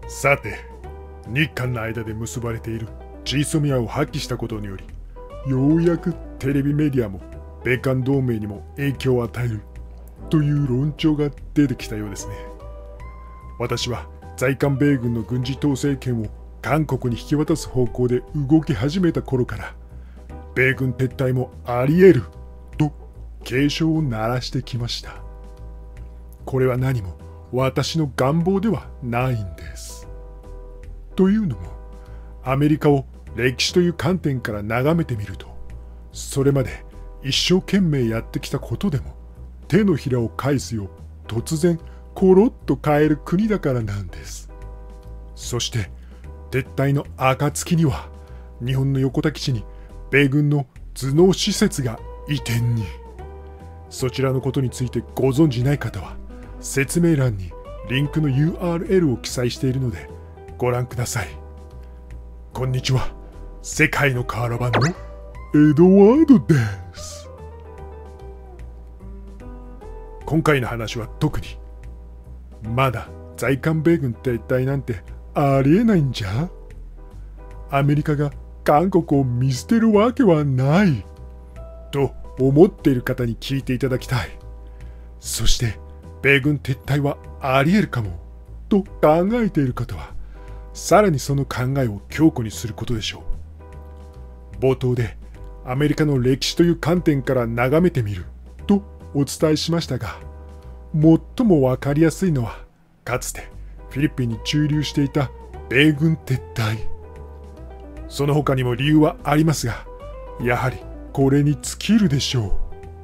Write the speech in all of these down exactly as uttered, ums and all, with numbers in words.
さて、日韓の間で結ばれているジーソミアを破棄したことにより、ようやくテレビメディアも米韓同盟にも影響を与えるという論調が出てきたようですね。私は在韓米軍の軍事統制権を韓国に引き渡す方向で動き始めた頃から、米軍撤退もあり得ると警鐘を鳴らしてきました。これは何も私の願望ではないんです。というのも、アメリカを歴史という観点から眺めてみると、それまで一生懸命やってきたことでも手のひらを返すよう突然コロッと変える国だからなんです。そして撤退の暁には、日本の横田基地に米軍の頭脳施設が移転に。そちらのことについてご存じない方は、説明欄にリンクの ユーアールエル を記載しているのでご覧ください。こんにちは、世界の瓦版のエドワードです。今回の話は特に、まだ在韓米軍撤退なんてありえないんじゃ？アメリカが韓国を見捨てるわけはないと思っている方に聞いていただきたい。そして米軍撤退はありえるかもと考えている方は、さらにその考えを強固にすることでしょう。冒頭でアメリカの歴史という観点から眺めてみるとお伝えしましたが、最もわかりやすいのは、かつてフィリピンに駐留していた米軍撤退。その他にも理由はありますが、やはりこれに尽きるでしょう。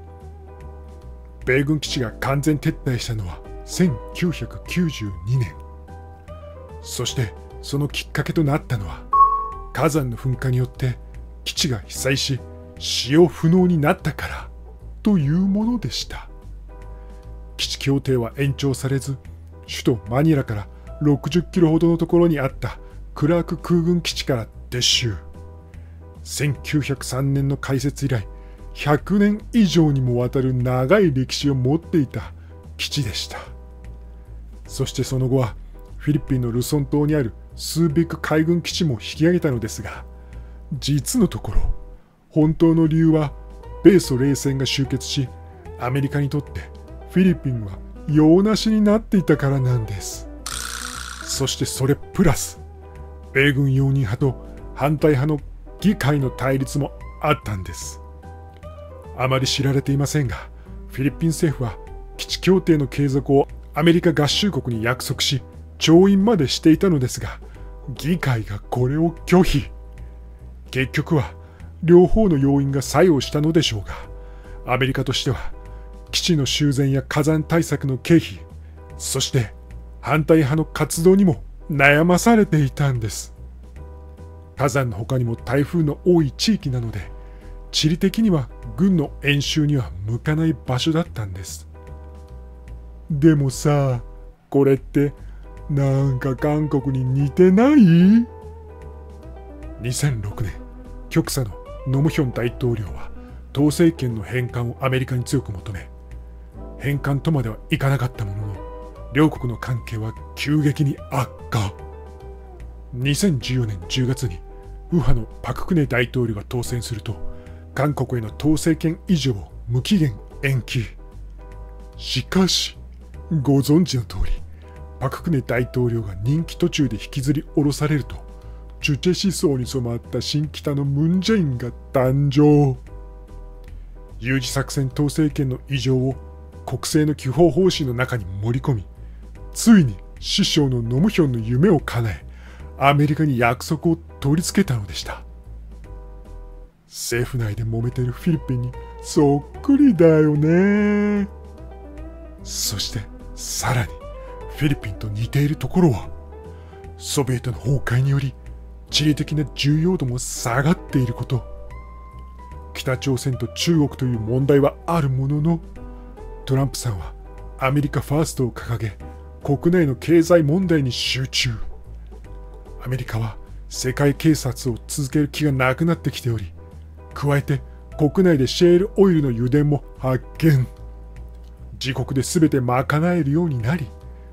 米軍基地が完全撤退したのはせんきゅうひゃくきゅうじゅうにねん。そしてそのきっかけとなったのは、火山の噴火によって基地が被災し使用不能になったからというものでした。基地協定は延長されず、首都マニラからろくじゅっキロほどのところにあったクラーク空軍基地から撤収。せんきゅうひゃくさんねんの開設以来、ひゃくねん以上にもわたる長い歴史を持っていた基地でした。そしてその後はフィリピンのルソン島にあるスービック海軍基地も引き上げたのですが、実のところ本当の理由は、米ソ冷戦が終結し、アメリカにとってフィリピンは用なしになっていたからなんです。そしてそれプラス、米軍容認派と反対派の議会の対立もあったんです。あまり知られていませんが、フィリピン政府は基地協定の継続をアメリカ合衆国に約束し、調印までしていたのですが、議会がこれを拒否。結局は両方の要因が作用したのでしょうが、アメリカとしては基地の修繕や火山対策の経費、そして反対派の活動にも悩まされていたんです。火山の他にも台風の多い地域なので、地理的には軍の演習には向かない場所だったんです。でもさ、これってなんか韓国に似てない？にせんろくねん、極左のノムヒョン大統領は統制権の返還をアメリカに強く求め、返還とまではいかなかったものの、両国の関係は急激に悪化。にせんじゅうよねんじゅうがつに右派のパク・クネ大統領が当選すると、韓国への統制権移譲を無期限延期。しかしご存知の通り、パク・クネ大統領が任期途中で引きずり下ろされると、チュチェ思想に染まった新北のムン・ジェインが誕生。有事作戦統制権の移譲を国政の基本方針の中に盛り込み、ついに師匠のノムヒョンの夢を叶え、アメリカに約束を取り付けたのでした。政府内で揉めてるフィリピンにそっくりだよね。そしてさらにフィリピンと似ているところは、ソビエトの崩壊により地理的な重要度も下がっていること。北朝鮮と中国という問題はあるものの、トランプさんはアメリカファーストを掲げ、国内の経済問題に集中。アメリカは世界警察を続ける気がなくなってきており、加えて国内でシェールオイルの油田も発見。自国で全て賄えるようになり、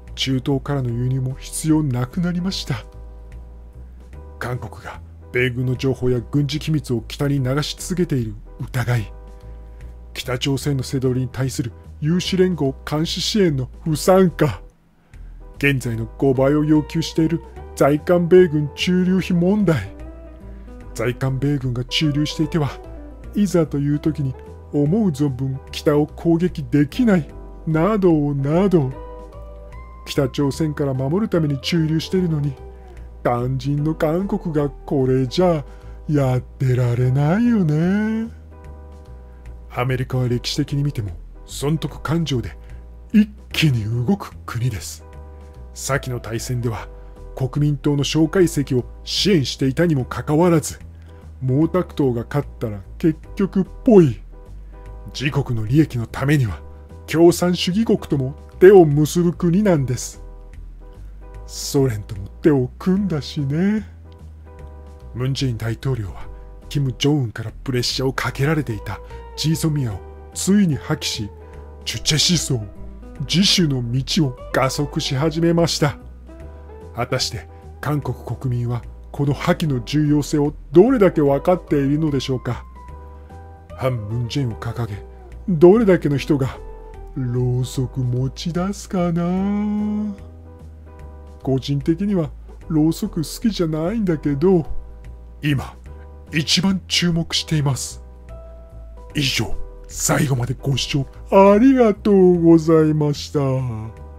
中東からの輸入も必要なくなりました。韓国が米軍の情報や軍事機密を北に流し続けている疑い、北朝鮮の瀬取りに対する有志連合監視支援の不参加、現在のごばいを要求している在韓米軍駐留費問題、在韓米軍が駐留していてはいざという時に思う存分北を攻撃できないなどなど、北朝鮮から守るために駐留しているのに肝心の韓国がこれじゃやってられないよね。アメリカは歴史的に見ても損得感情で一気に動く国です。先の大戦では国民党の蒋介石を支援していたにもかかわらず、毛沢東が勝ったら結局っぽい。自国の利益のためには共産主義国とも手を結ぶ国なんです。ソ連とも手を組んだしね。ムン・ジェイン大統領はキム・ジョンウンからプレッシャーをかけられていたジーソミアをついに破棄し、チュチェ思想、自主の道を加速し始めました。果たして韓国国民はこの破棄の重要性をどれだけ分かっているのでしょうか。反ムンジェインを掲げ、どれだけの人がろうそく持ち出すかな。個人的にはろうそく好きじゃないんだけど、今一番注目しています。以上、最後までご視聴ありがとうございました。